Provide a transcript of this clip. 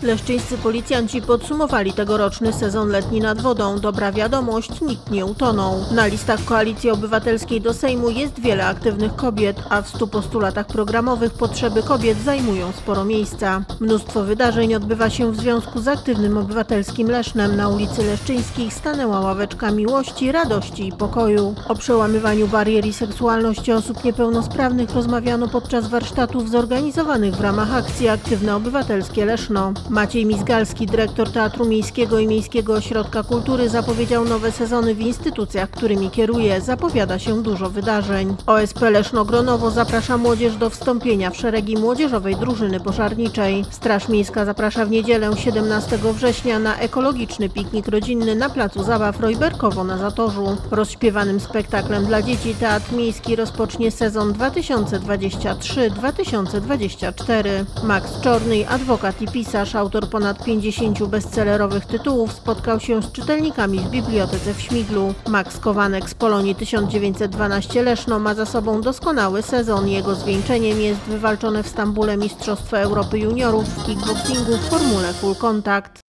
Leszczyńscy policjanci podsumowali tegoroczny sezon letni nad wodą. Dobra wiadomość, nikt nie utonął. Na listach Koalicji Obywatelskiej do Sejmu jest wiele aktywnych kobiet, a w 100 postulatach programowych potrzeby kobiet zajmują sporo miejsca. Mnóstwo wydarzeń odbywa się w związku z aktywnym obywatelskim Lesznem. Na ulicy Leszczyńskich stanęła ławeczka miłości, radości i pokoju. O przełamywaniu barier i seksualności osób niepełnosprawnych rozmawiano podczas warsztatów zorganizowanych w ramach akcji Aktywne Obywatelskie Leszno. Maciej Mizgalski, dyrektor Teatru Miejskiego i Miejskiego Ośrodka Kultury, zapowiedział nowe sezony w instytucjach, którymi kieruje. Zapowiada się dużo wydarzeń. OSP Leszno-Gronowo zaprasza młodzież do wstąpienia w szeregi młodzieżowej drużyny pożarniczej. Straż Miejska zaprasza w niedzielę 17 września na ekologiczny piknik rodzinny na placu zabaw Rojberkowo na Zatorzu. Rozśpiewanym spektaklem dla dzieci Teatr Miejski rozpocznie sezon 2023-2024. Max Czorny, adwokat i pisarz, autor ponad 50 bestsellerowych tytułów, spotkał się z czytelnikami w bibliotece w Śmiglu. Max Kowanek z Polonii 1912 Leszno ma za sobą doskonały sezon. Jego zwieńczeniem jest wywalczone w Stambule Mistrzostwo Europy Juniorów w kickboxingu w formule full contact.